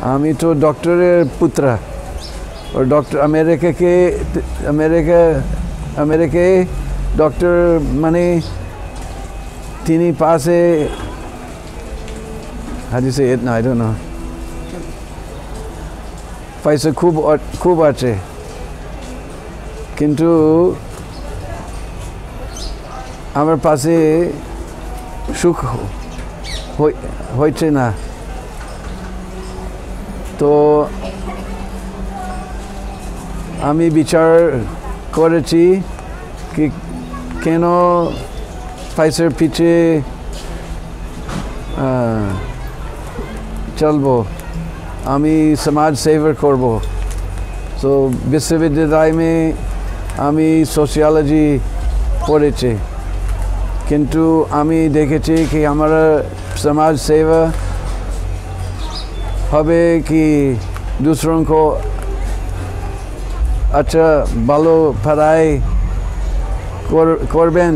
আমি তো ডক্টরের পুত্র और डॉक्टर अमेरिका डॉक्टर माने तिनी पासे how do you say it no I don't know पैसा खूब আছে কিন্তু আমার পাশে সুখ হইছে না তো আমি বিচার করেছি कि কেন পয়সার পিছে চলবো আমি সমাজ সেবা করব তো বিশ্ববিদ্যালয় में আমি সোশিয়োলজি পড়েছি কিন্তু আমি দেখেছি कि हमारा समाज सेवा হবে कि दूसरों को अच्छा भालो पढ़ाई करबेन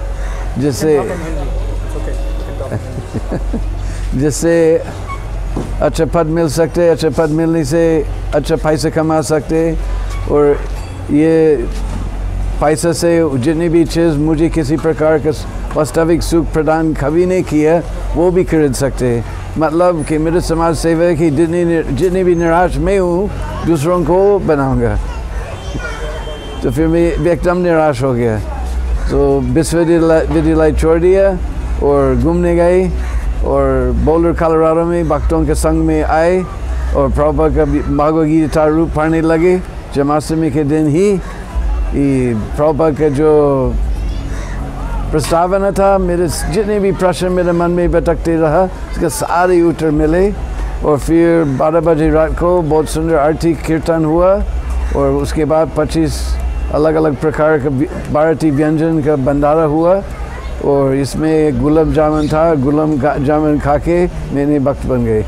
जिससे अच्छा पद मिल सकते अच्छा पद मिलने से अच्छा पैसा कमा सकते और ये पैसा से जितनी भी चीज़ मुझे किसी प्रकार का वास्तविक सुख प्रदान कभी नहीं किया वो भी खरीद सकते मतलब कि मेरे समाज सेवा की जितनी भी निराश मैं हूँ दूसरों को बनाऊँगा तो फिर मैं एकदम निराश हो गया तो विश्वविद्यालय छोड़ दिया और घूमने गए और बोल्डर कोलोराडो में भक्तों के संग में आए और प्रभुपाद का भगवद गीता रूप पढ़ने लगे जन्माष्टमी के दिन ही प्रभुपाद का जो प्रस्तावना था मेरे जितने भी प्रश्न मेरे मन में भटकते रहा उसका सारे उत्तर मिले और फिर 12 बजे रात को बहुत सुंदर आरती कीर्तन हुआ और उसके बाद 25 अलग अलग प्रकार का भारतीय व्यंजन का भंडारा हुआ और इसमें गुलाब जामुन था गुलाब जामुन खा के मैंने भक्त बन गए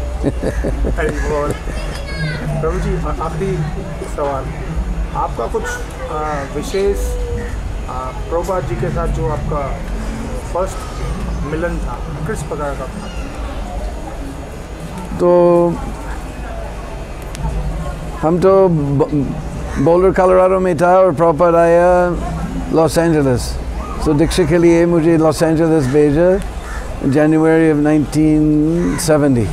प्रभु जी आखिरी सवाल आपका कुछ विशेष प्रभुपाद जी के साथ जो आपका फर्स्ट मिलन था किस प्रकार का था तो हम तो बोल्डर कोलोराडो में था और प्रभुपाद आया लॉस एंजलिस तो दीक्षा के लिए मुझे लॉस एंजलिस भेजा जनवरी of 1970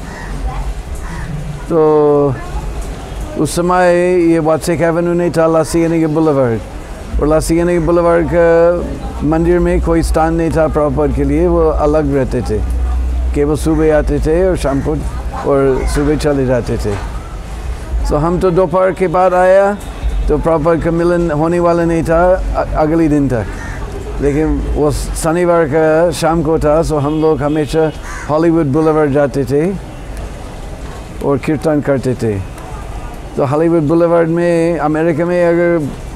तो उस समय ये वाटसेक एवेन्यू नहीं था लासियानी के बुलेवार्ड और लासियानी के बुलेवार्ड का मंदिर में कोई स्थान नहीं था प्रभुपाद के लिए वो अलग रहते थे केवल सुबह आते थे और शाम को और सुबह चले जाते थे तो हम तो दोपहर के बाद आया तो प्रभुपाद का मिलन होने वाला नहीं था अगले दिन तक लेकिन वो शनिवार का शाम को था तो हम लोग हमेशा हॉलीवुड बुलेवार्ड जाते थे और कीर्तन करते थे तो हॉलीवुड बुलेवार्ड में अमेरिका में अगर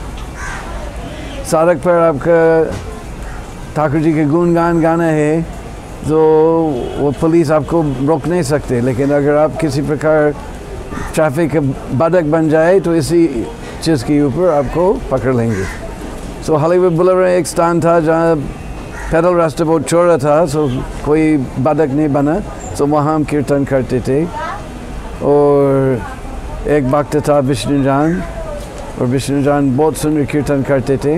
सड़क पर आपका ठाकुर जी के गुणगान गाना है तो वो पुलिस आपको रोक नहीं सकते लेकिन अगर आप किसी प्रकार ट्रैफिक का बाधक बन जाए तो इसी चीज़ के ऊपर आपको पकड़ लेंगे तो हॉलीवुड बुलेवार्ड एक स्थान था जहाँ पैदल रास्ता बहुत चौड़ा था तो कोई बाधक नहीं बना तो वहाँ हम कीर्तन करते थे और एक भक्त था विष्णुजान और विष्णुजान बहुत सुंदर कीर्तन करते थे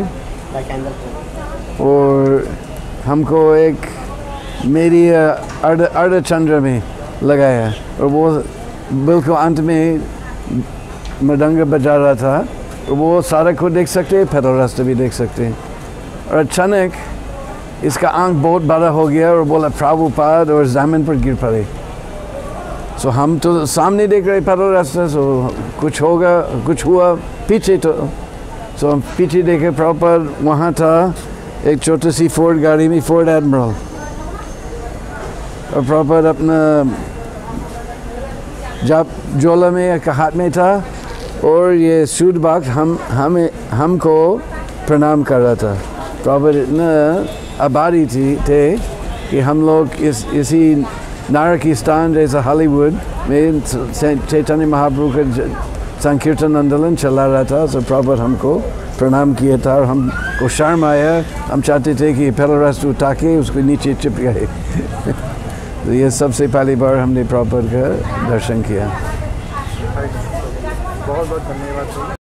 और हमको एक मेरी अर्धचंद्र में लगाया और वो बिल्कुल अंत में मृदंग बजा रहा था और वो सड़क को देख सकते हैं पैदल रास्ते भी देख सकते हैं और अचानक इसका आँख बहुत बड़ा हो गया और बोला प्रभुपाद और ज़मीन पर गिर पड़े सो हम तो सामने देख रहे पैदल रास्ता सो कुछ होगा कुछ हुआ पीछे तो सो हम पीछे देखे प्रभुपाद वहाँ था एक छोटी सी फोर्ड गाड़ी में फोर्ड एडमिरल और प्रभुपाद अपना झोला में एक हाथ में था और ये सूट बाग हमको प्रणाम कर रहा था प्रभुपाद इतना आभारी थे कि हम लोग इसी नारकी स्थान जैसा हॉलीवुड में चैतन्य महाप्रभु का संकीर्तन आंदोलन चला रहा था तो प्रभुपाद हमको प्रणाम किया था और हमको शर्म आया हम चाहते थे कि पैदल रास्ता उठा के उसको नीचे चिप गए तो ये सबसे पहली बार हमने प्रभुपाद का दर्शन किया। सारी चीज़ों के लिए बहुत बहुत धन्यवाद।